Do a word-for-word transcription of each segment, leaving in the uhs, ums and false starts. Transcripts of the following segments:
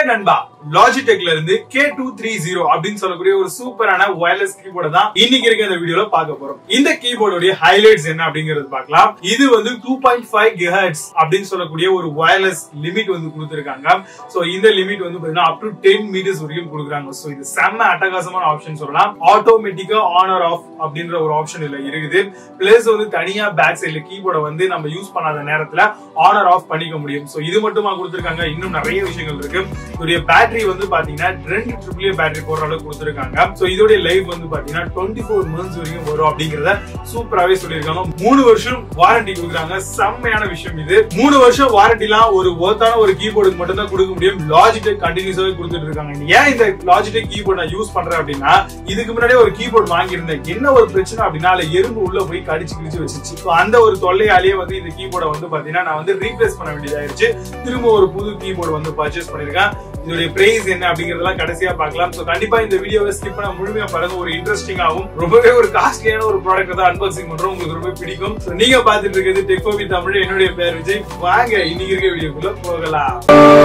நண்பா Logitech ல இருந்து K two thirty அப்படினு சொல்லக்கூடிய ஒரு சூப்பரான வயர்லெஸ் கீபோர்ட் தான் இன்னைக்கு இருக்க இந்த வீடியோல பார்க்க போறோம். இந்த கீபோர்டோட ஹைலைட்ஸ் என்ன அப்படிங்கறது பார்க்கலாம். இது வந்து two point five gigahertz அப்படினு சொல்லக்கூடிய ஒரு வயர்லெஸ் லிமிட் வந்து கொடுத்திருக்காங்க. சோ இந்த லிமிட் வந்து பாத்தீங்கன்னா up to ten meters வரைக்கும் கொடுக்குறாங்க. சோ இது செம்ம அட்டகாசமான ஆப்ஷன் சொல்லலாம். ஆட்டோமேட்டிக்கா ஆன் ஆர் ஆஃப் அப்படிங்கற ஒரு ஆப்ஷன் இல்ல இருக்குது. பிளஸ் வந்து தனியா பேக் சைடுல கீபோர்டை வந்து நம்ம யூஸ் பண்ணாத நேரத்துல ஆன் ஆர் ஆஃப் பண்ணிக்க முடியும். சோ இது மட்டுமா கொடுத்திருக்காங்க, இன்னும் நிறைய விஷயங்கள் இருக்கு. இதோட பேட்டரி வந்து பாத்தீங்கன்னா ரெண்டு ட்ரிபிள் ஏ பேட்டரி போடுற அளவுக்கு கொடுத்திருக்காங்க. சோ இதோட லைஃப் வந்து பாத்தீங்கன்னா twenty-four months வரைக்கும் வரும் அப்படிங்கறத சூப்பராவே சொல்லிருக்காங்க. மூணு வருஷம் வாரண்டி கொடுக்குறாங்க. செம்மையான விஷயம் இது. மூணு வருஷம் வாரண்டிலாம் ஒரு ஒர்த்தான ஒரு கீபோர்டுக்கு மட்டும் தான் கொடுக்க முடியும். Logitech கண்டினியூஸாவே கொடுத்துட்டு இருக்காங்க. ஏன் இந்த Logitech கீபோர்ட் நான் யூஸ் பண்றேன் அப்படின்னா, இதுக்கு முன்னாடியே ஒரு கீபோர்ட் வாங்கியிருந்தேன். என்ன ஒரு பிரச்சனை அப்படின்னா எறும்பு உள்ள போய் கடிச்சு கிடிச்சு வச்சிச்சு. அந்த ஒரு தொல்லையாலேயே வந்து இந்த கீபோர்டை வந்து பாத்தீங்கன்னா நான் வந்து ரீப்ளேஸ் பண்ண வேண்டியதாயிருச்சு. திரும்ப ஒரு புது கீபோர்டு வந்து பர்ச்சேஸ் பண்ணிருக்கேன். இதோட பிரைஸ் என்ன அப்படிங்கறதெல்லாம் கடைசியா பார்க்கலாம். சோ கண்டிப்பா இந்த வீடியோவை ஸ்கிப் பண்ண முழுமையா பாருங்க. ஒரு இன்ட்ரெஸ்டிங்காவும் ரொம்பவே ஒரு காஸ்ட்லியான ஒரு ப்ராடக்ட் தான் அன்பாக்சிங் பண்றோம். உங்களுக்கு ரொம்ப பிடிக்கும். சோ நீங்க பாத்துட்டு இருக்கிறது டெக் ஃபோர் வித் தமிழ். என்னுடைய பேர் விஜய். வாங்க இன்னைக்கு இருக்க வீடியோக்குள்ள போகலாம்.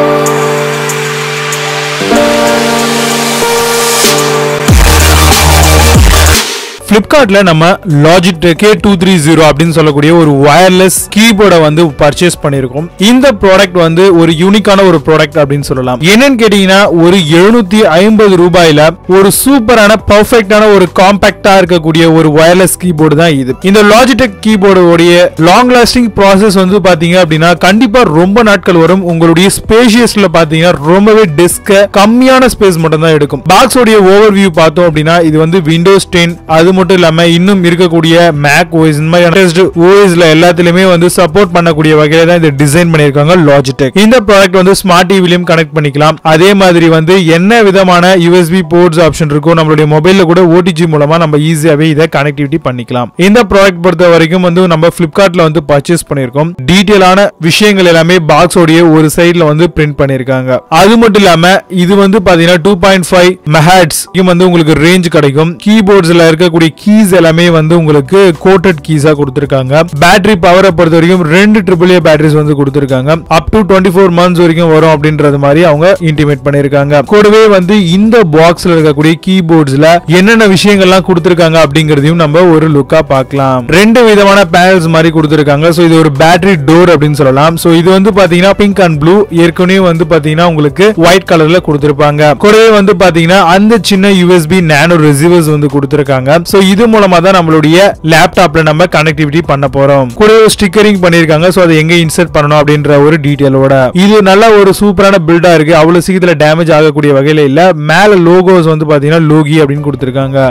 Flipkartல நம்ம Logitech K two thirty அப்படினு சொல்லக்கூடிய ஒரு வயர்லெஸ் கீபோர்டை வந்து பர்ச்சேஸ் பண்ணிருக்கோம். இந்த ப்ராடக்ட் வந்து ஒரு யூனிக்கான ஒரு ப்ராடக்ட் அப்படினு சொல்லலாம். என்னன்னு கேட்டீங்கன்னா, ஒரு எழுநூத்தி ஐம்பது ரூபாயில ஒரு சூப்பரான பெர்ஃபெக்ட்டான ஒரு காம்பாக்ட்டா இருக்கக்கூடிய ஒரு வயர்லெஸ் கீபோர்டு தான் இது. இந்த Logitech கீபோர்டோட லாங் லாஸ்டிங் ப்ராசஸ் வந்து பாத்தீங்க அப்படின்னா கண்டிப்பா ரொம்ப நாட்கள் வரும். உங்களுடைய ஸ்பேஷியஸ்ல பாத்தீங்கன்னா ரொம்பவே டெஸ்க் கம்மியான ஸ்பேஸ் மட்டும் தான் எடுக்கும். பாக்ஸோட ஓவர்வியூ பார்த்தோம் அப்படின்னா இது வந்து விண்டோஸ் ten அது மட்டும் இல்லாம இன்னும் இருக்கக்கூடிய மேக் ஓஎஸ் இந்த மாதிரி ஓஎஸ்ல எல்லாத்துலயுமே வந்து சப்போர்ட் பண்ணக்கூடிய வகையில தான் இது டிசைன் பண்ணிருக்காங்க Logitech. இந்த ப்ராடக்ட் வந்து ஸ்மார்ட் டிவிலையும் கனெக்ட் பண்ணிக்கலாம். அதே மாதிரி வந்து என்ன விதமான யூஎஸ்பி போர்ட்ஸ் ஆப்ஷன் இருக்கோ நம்மளுடைய மொபைல்ல கூட ஓடிஜி மூலமா நம்ம ஈஸியாவே இதை கனெக்டிவிட்டி பண்ணிக்கலாம். இந்த ப்ராடக்ட் பொறுத்த வரைக்கும் வந்து நம்ம Flipkartல வந்து பர்ச்சேஸ் பண்ணிருக்கோம். டீடைலான விஷயங்கள் எல்லாமே பாக்ஸோட ஒரு சைடுல வந்து பிரிண்ட் பண்ணிருக்காங்க. அது மட்டும் இல்லாம இது வந்து பாத்தீங்கன்னா two point five megahertz வந்து உங்களுக்கு ரேஞ்ச் கிடைக்கும். கீபோர்ட்ஸ்ல இருக்கக்கூடிய கீஸ் எல்லாமே வந்து உங்களுக்கு கோட்டட் கீஸா கொடுத்திருக்காங்க. பேட்டரி பவரை பொறுத்த வரைக்கும் ரெண்டு ட்ரிபிள் ஏ பேட்டரிஸ் வந்து கொடுத்திருக்காங்க. அப் டு twenty-four months வரைக்கும் வரும் அப்படின்றது மாதிரி அவங்க இன்டிமேட் பண்ணிருக்காங்க. கூடவே வந்து இந்த பாக்ஸ்ல இருக்கக்கூடிய கீபோர்ட்ஸ்ல என்னென்ன விஷயங்கள்லாம் கொடுத்திருக்காங்க அப்படிங்கறதையும் நம்ம ஒரு லுக்கா பார்க்கலாம். ரெண்டு விதமான பேனல்ஸ் மாதிரி கொடுத்திருக்காங்க. சோ இது ஒரு பேட்டரி டோர் அப்படின்னு சொல்லலாம். சோ இது வந்து பாத்தீங்கன்னா பிங்க் அண்ட் ப்ளூ, ஏற்கனவே வந்து பாத்தீங்கன்னா உங்களுக்கு ஒயிட் கலர்ல கொடுத்திருப்பாங்க. கூடவே வந்து பாத்தீங்கன்னா அந்த சின்ன யூஎஸ்பி நானோ ரிசீவர்ஸ் வந்து கொடுத்திருக்காங்க. சோ இது மூலமா தான் நம்மளுடைய லேப்டாப்ல நம்ம கனெக்டிவிட்டி பண்ண போறோம். கூட ஸ்டிக்கரிங் பண்ணிருக்காங்க. சோ அதை எங்க இன்சர்ட் பண்ணனும் அப்படின்ற ஒரு டீடைலோட இது நல்ல ஒரு சூப்பரான பில்டா இருக்கு. அவ்வளவு சீக்கிரத்துல டேமேஜ் ஆகக்கூடிய வகையில இல்ல. மேல லோகோஸ் வந்து பாத்தீங்கன்னா லோகி அப்படின்னு கொடுத்திருக்காங்க.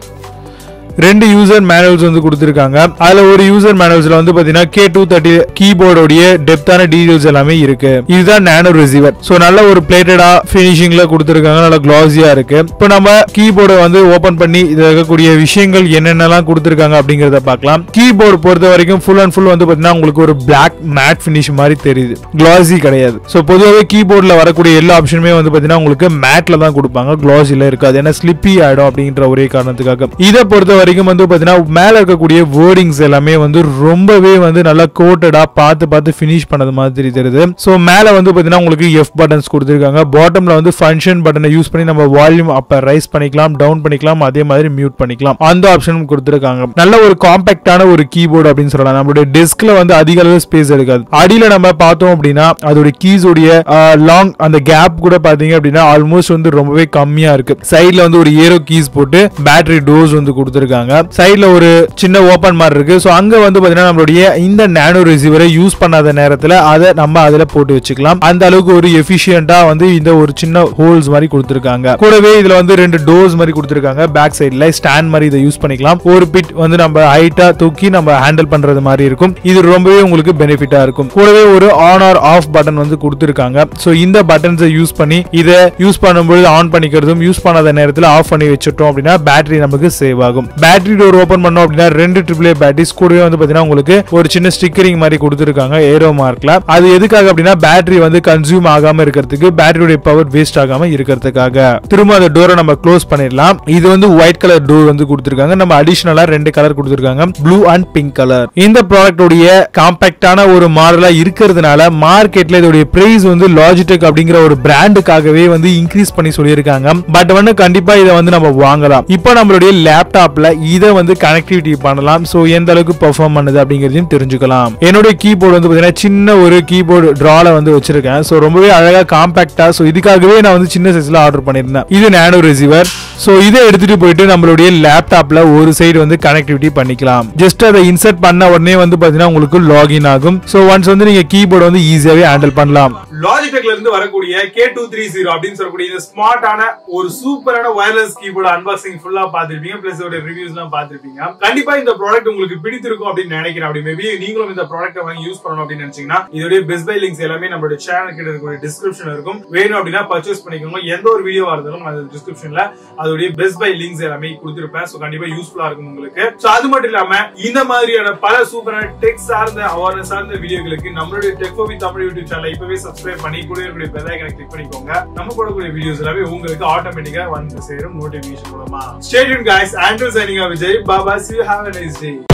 ரெண்டு யூசர் மேனுவல்ஸ் வந்து கொடுத்திருக்காங்க. அதுல ஒரு யூசர் மேனுவல்ஸ்ல வந்து பாத்தீங்கன்னா K two thirty கீபோர்டோட டெப்தான டீடைல்ஸ் எல்லாமே இருக்கு. இதுதான் நானோ ரிசீவர். சோ நல்ல ஒரு பிளேட்டடா ஃபினிஷிங்ல கொடுத்திருக்காங்க. நல்ல கிளாஸியா இருக்கு. இப்போ நம்ம கீபோர்டை வந்து ஓபன் பண்ணி இதுல இருக்கக்கூடிய விஷயங்கள் என்னென்னலாம் கொடுத்திருக்காங்க அப்படிங்கறத பார்க்கலாம். கீபோர்டு பொறுத்த வரைக்கும் ஃபுல் அண்ட் ஃபுல் வந்து பாத்தீங்கன்னா உங்களுக்கு ஒரு பிளாக் மேட் ஃபினிஷ் மாதிரி தெரியுது. கிளாஸி கிடையாது. சோ பொதுவாகவே கீபோர்ட்ல வரக்கூடிய எல்லா ஆப்ஷனுமே வந்து பாத்தீங்கன்னா உங்களுக்கு மேட்ல தான் கொடுப்பாங்க. கிளாஸில இருக்காது. ஏன்னா ஸ்லிப்பி ஆயிடும் அப்படின்ற ஒரே காரணத்துக்காக. இதை பொறுத்த வரைக்கும் வந்து பாத்தீங்கன்னா மேல இருக்கக்கூடிய வேர்டிங்ஸ் எல்லாமே வந்து ரொம்பவே வந்து நல்லா கோட்டடா பார்த்து பார்த்து ஃபினிஷ் பண்ணது மாதிரி தெரியுது. சோ மேல வந்து பாத்தீங்கன்னா உங்களுக்கு F பட்டன்ஸ் கொடுத்திருக்காங்க. பாட்டம்ல வந்து ஃபங்க்ஷன் பட்டனை யூஸ் பண்ணி நம்ம வால்யூம் அப் ரைஸ் பண்ணிக்கலாம், டவுன் பண்ணிக்கலாம், அதே மாதிரி மியூட் பண்ணிக்கலாம். அந்த ஆப்ஷனும் கொடுத்திருக்காங்க. நல்ல ஒரு காம்பாக்டான ஒரு கீபோர்டு அப்படின்னு சொல்லலாம். நம்மளுடைய டெஸ்க்ல வந்து அதிக அளவு ஸ்பேஸ் எடுக்காது. அடியில நம்ம பார்த்தோம் அப்படின்னா அதோட கீஸ் உடைய லாங் அந்த கேப் கூட பாத்தீங்க அப்படின்னா ஆல்மோஸ்ட் வந்து ரொம்பவே கம்மியா இருக்கு. சைடுல வந்து ஒரு ஏரோ கீஸ் போட்டு பேட்டரி டோஸ் வந்து கொடுத்திருக்காங்க. சைடுல ஒரு சின்ன ஓபன் மாதிரி இருக்கு. சோ அங்க வந்து பாத்தீங்கன்னா நம்மளுடைய இந்த நானோ ரிசீவரை யூஸ் பண்ணாத நேரத்துல அதை நம்ம அதுல போட்டு வச்சுக்கலாம். அந்த அளவுக்கு ஒரு எஃபிஷியன்ட்டா வந்து இந்த ஒரு சின்ன ஹோல்ஸ் மாதிரி கொடுத்திருக்காங்க. கூடவே இதுல வந்து ரெண்டு டோர்ஸ் மாதிரி கொடுத்திருக்காங்க. பேக் சைடுல ஸ்டாண்ட் மாதிரி இதை யூஸ் பண்ணிக்கலாம். ஒரு பிட் வந்து நம்ம ஹைட்டா தூக்கி நம்ம ஹேண்டில் பண்றது மாதிரி இருக்கும். இது ரொம்பவே உங்களுக்கு பெனிஃபிட்டா இருக்கும். கூடவே ஒரு ஆன் ஆர் ஆஃப் பட்டன் வந்து கொடுத்திருக்காங்க. சோ இந்த பட்டன்ஸை யூஸ் பண்ணி இதை யூஸ் பண்ணும்போது ஆன் பண்ணிக்கிறதும், யூஸ் பண்ணாத நேரத்துல ஆஃப் பண்ணி வச்சிட்டோம் அப்படின்னா பேட்டரி நமக்கு சேவ் ஆகும். பேட்டரி டோர் ஓபன் பண்ணோம் அப்படின்னா ரெண்டு ட்ரிபிள் ஏ பேட்டரிஸ் கூடவே வந்து பாத்தீங்கன்னா உங்களுக்கு ஒரு சின்ன ஸ்டிக்கரிங் மாதிரி கொடுத்துருக்காங்க ஏரோ மார்க்ல. அது எதுக்காக அப்படின்னா பேட்டரி வந்து கன்சியூம் ஆகாம இருக்கிறதுக்கு, பேட்டரியோட பவர் வேஸ்ட் ஆகாம இருக்கிறதுக்காக. திரும்ப அந்த டோரை நம்ம க்ளோஸ் பண்ணிடலாம். இது வந்து ஒயிட் கலர் டோர் வந்து கொடுத்துருக்காங்க. நம்ம அடிஷனலா ரெண்டு கலர் கொடுத்துருக்காங்க, ப்ளூ அண்ட் பிங்க் கலர். இந்த ப்ராடக்டோடைய காம்பாக்டான ஒரு மாடலா இருக்கிறதுனால மார்க்கெட்ல இதோடைய பிரைஸ் வந்து லாஜிடெக் அப்படிங்கிற ஒரு பிராண்டுக்காகவே வந்து இன்க்ரீஸ் பண்ணி சொல்லியிருக்காங்க. பட் வந்து கண்டிப்பா இதை வந்து நம்ம வாங்கலாம். இப்போ நம்மளுடைய லேப்டாப்ல இதை வந்து கனெக்டிவிட்டி பண்ணலாம். சோ எந்த அளவுக்கு பெர்ஃபார்ம் பண்ணுது அப்படிங்கறதையும் தெரிஞ்சுக்கலாம். என்னோட கீபோர்டு வந்து பாத்தீங்கன்னா சின்ன ஒரு கீபோர்டு டிரால வந்து வச்சிருக்கேன். சோ ரொம்பவே அழகா காம்பாக்டா. சோ இதுக்காகவே நான் வந்து சின்ன சைஸ்ல ஆர்டர் பண்ணிருந்தேன். இது நானோ ரிசீவர். சோ இதை எடுத்துட்டு போயிட்டு நம்மளுடைய லேப்டாப்ல ஒரு சைடு வந்து கனெக்டிவிட்டி பண்ணிக்கலாம். ஜஸ்ட் அதை இன்சர்ட் பண்ண உடனே வந்து பாத்தீங்கன்னா உங்களுக்கு லாகின் ஆகும். சோ ஒன்ஸ் வந்து நீங்க கீபோர்டு வந்து ஈஸியாவே ஹேண்டில் பண்ணலாம். லாஜிடெக்ல இருந்து வரக்கூடிய கே டூ த்ரீ ஜீரோ அப்படின்னு சொல்லக்கூடிய இந்த ஸ்மார்ட்டான ஒரு சூப்பரான வயர்லெஸ் கீபோர்டு அன்பாக்சிங் ஃபுல்லா பாத்துருப்பீங்க. பிளஸ் ஒரு ரிவ்யூஸ் எல்லாம் பாத்துருப்பீங்க. கண்டிப்பா இந்த ப்ராடக்ட் உங்களுக்கு பிடித்திருக்கும் அப்படின்னு நினைக்கிறேன். அப்படி மேபி நீங்களும் இந்த ப்ராடக்ட் வாங்கி யூஸ் பண்ணணும் அப்படின்னு நினைச்சீங்கன்னா இதோட பெஸ்ட் பை லிங்க்ஸ் எல்லாமே நம்மளோட சேனல் கிட்ட இருக்கக்கூடிய டிஸ்கிரிப்ஷன் இருக்கும். வேணும் அப்படின்னா பர்ச்சேஸ் பண்ணிக்கோங்க. எந்த ஒரு வீடியோவா இருந்தாலும் அந்த டிஸ்கிரிப்ஷன்ல அதோட பெஸ்ட் பை லிங்க்ஸ் எல்லாமே கொடுத்திருப்பேன். சோ கண்டிப்பா யூஸ்ஃபுல்லா இருக்கும் உங்களுக்கு. சோ அது மட்டும் இல்லாம இந்த மாதிரியான பல சூப்பரான டெக் சார்ந்த அவேர்னஸ் சார்ந்த வீடியோகளுக்கு நம்மளுடைய டெக் வித் தமிழ் யூடியூப் சேனலை இப்பவே சப்ஸ்கிரைப் பண்ணி கூட இருக்கக்கூடிய பெல் ஐகானை கிளிக் பண்ணிக்கோங்க. நம்ம போடக்கூடிய வீடியோஸ் எல்லாமே உங்களுக்கு ஆட்டோமேட்டிக்கா வந்து சேரும் நோட்டிபிகேஷன் மூலமா. Stay tuned guys. Andrew signing off. Vijay. Bye bye. See you. Have a nice day.